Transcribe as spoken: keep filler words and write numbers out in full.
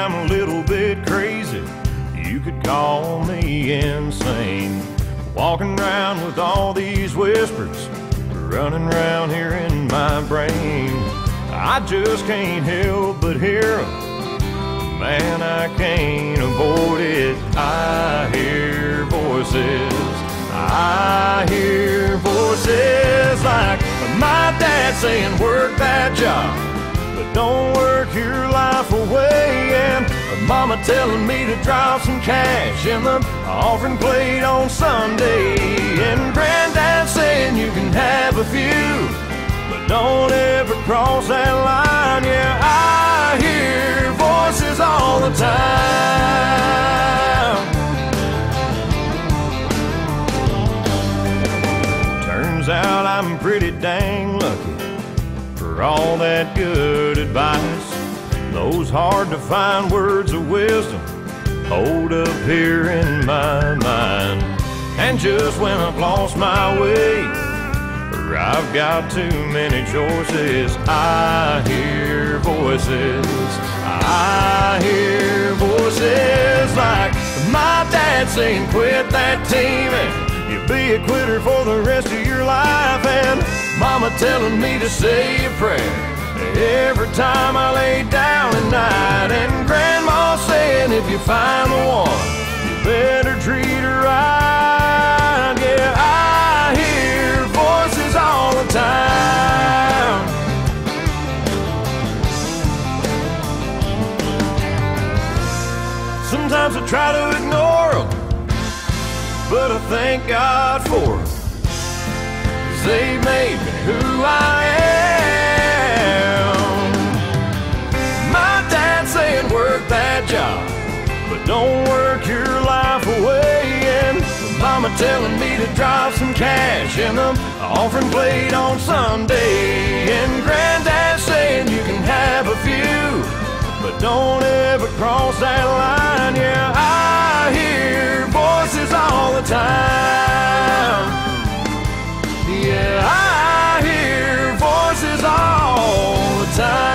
I'm a little bit crazy. You could call me insane. Walking around with all these whispers running around here in my brain. I just can't help but hear them. Man, I can't avoid it. I hear voices. I hear voices like my dad saying, work that job, but don't work your life away. And mama telling me to drop some cash in the offering plate on Sunday. And granddad saying you can have a few, but don't ever cross that line. Yeah, I hear voices all the time. Turns out I'm pretty dang lucky for all that good advice. Those hard to find words of wisdom hold up here in my mind. And just when I've lost my way, or I've got too many choices, I hear voices. I hear voices like my dad saying, quit that team and you'll be a quitter for the rest of your life. And mama telling me to say a prayer every time I lay down at night. And grandma saying if you find the one, you better treat her right. Yeah, I hear voices all the time. Sometimes I try to ignore them, but I thank God for them, 'cause they made me who I am. My dad saying work that job, but don't work your life away. And mama telling me to drop some cash in the offering plate on Sunday. And granddad saying you can have a few, but don't ever cross that line. Yeah, I hear voices all the time. Yeah, I hear voices all the time.